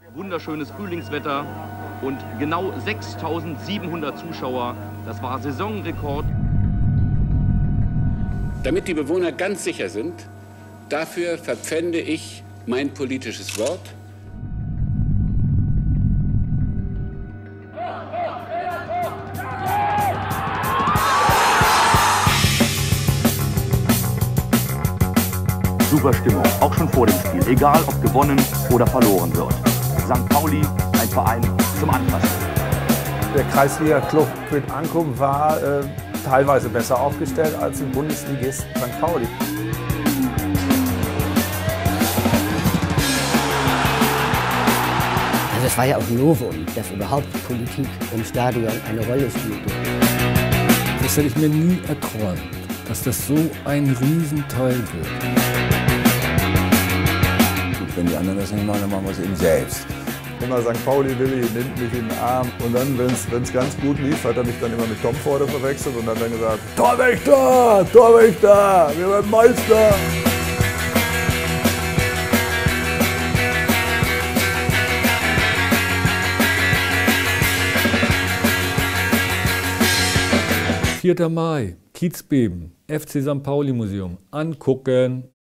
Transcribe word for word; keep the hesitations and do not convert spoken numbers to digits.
Wunderschönes Frühlingswetter und genau sechstausendsiebenhundert Zuschauer. Das war Saisonrekord. Damit die Bewohner ganz sicher sind, dafür verpfände ich mein politisches Wort. Super Stimmung, auch schon vor dem Spiel, egal ob gewonnen oder verloren wird. Sankt Pauli, ein Verein zum Anfassen. Der Kreisliga-Club mit Ankum war äh, teilweise besser aufgestellt als im Bundesligist Sankt Pauli. Also es war ja auch ein Novum, dass überhaupt Politik im Stadion eine Rolle spielte. Das hätte ich mir nie erträumt, dass das so ein Riesenteil wird. Gut, wenn die anderen das nicht machen, dann machen wir es eben selbst. Immer Sankt Pauli Willi nimmt mich in den Arm und dann, wenn es ganz gut lief, hat er mich dann immer mit Tom Vorder verwechselt und hat dann gesagt, Torwächter, Torwächter, wir werden Meister. vierter Mai, Kiezbeben, F C Sankt Pauli Museum, angucken.